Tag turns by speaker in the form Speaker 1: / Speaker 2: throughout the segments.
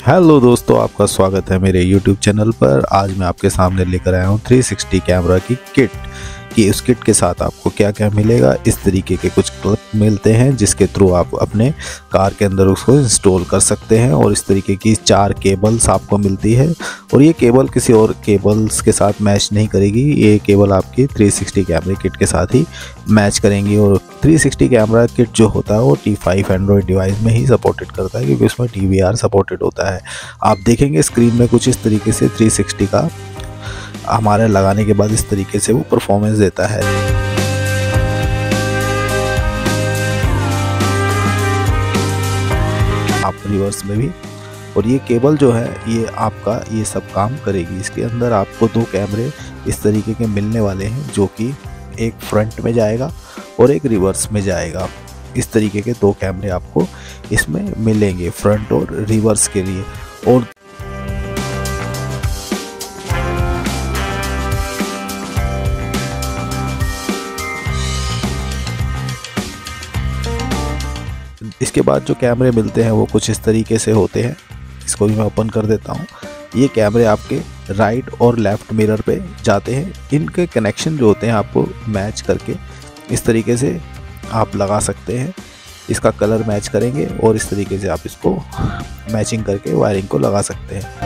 Speaker 1: Hello दोस्तों, आपका स्वागत है मेरे YouTube चैनल पर। आज मैं आपके सामने लेकर आया हूँ 360 कैमरा की किट कि उस किट के साथ आपको क्या क्या मिलेगा। इस तरीके के कुछ क्लिप मिलते हैं जिसके थ्रू आप अपने कार के अंदर उसको इंस्टॉल कर सकते हैं, और इस तरीके की 4 केबल्स आपको मिलती है। और ये केबल किसी और केबल्स के साथ मैच नहीं करेगी, ये केबल आपकी 360 कैमरे किट के साथ ही मैच करेंगी। और 360 कैमरा किट जो होता है वो T5 एंड्रॉयड डिवाइस में ही सपोर्टेड करता है, क्योंकि उसमें DVR सपोर्टेड होता है। आप देखेंगे स्क्रीन में कुछ इस तरीके से 360 का हमारे लगाने के बाद इस तरीके से वो परफॉर्मेंस देता है। आप रिवर्स में भी, और ये केबल जो है ये आपका ये सब काम करेगी। इसके अंदर आपको 2 कैमरे इस तरीके के मिलने वाले हैं, जो कि एक फ्रंट में जाएगा और एक रिवर्स में जाएगा। इस तरीके के 2 कैमरे आपको इसमें मिलेंगे, फ्रंट और रिवर्स के लिए। और इसके बाद जो कैमरे मिलते हैं वो कुछ इस तरीके से होते हैं। इसको भी मैं ओपन कर देता हूँ। ये कैमरे आपके राइट और लेफ़्ट मिरर पे जाते हैं। इनके कनेक्शन जो होते हैं आपको मैच करके इस तरीके से आप लगा सकते हैं। इसका कलर मैच करेंगे और इस तरीके से आप इसको मैचिंग करके वायरिंग को लगा सकते हैं।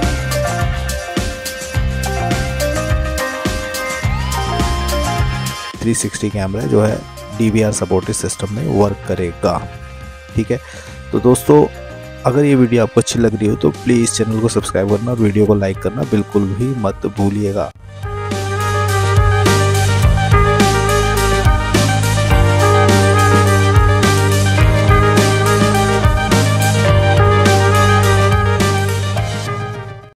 Speaker 1: .360 कैमरा जो है DVR सपोर्टेड सिस्टम में वर्क करेगा। ठीक है, तो दोस्तों अगर ये वीडियो आपको अच्छी लग रही हो तो प्लीज़ चैनल को सब्सक्राइब करना और वीडियो को लाइक करना बिल्कुल भी मत भूलिएगा।